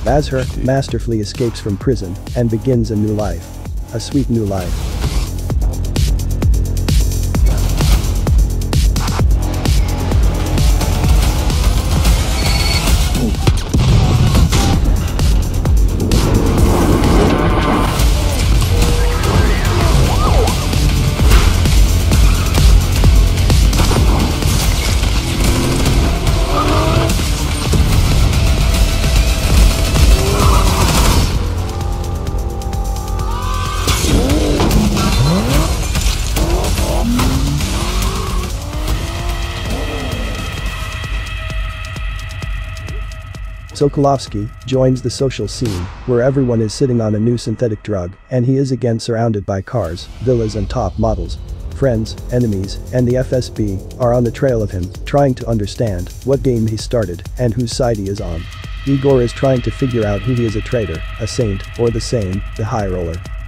Mazhor masterfully escapes from prison and begins a new life. A sweet new life. Sokolovsky joins the social scene, where everyone is sitting on a new synthetic drug, and he is again surrounded by cars, villas and top models. Friends, enemies, and the FSB are on the trail of him, trying to understand what game he started and whose side he is on. Igor is trying to figure out who he is, a traitor, a saint, or the high roller.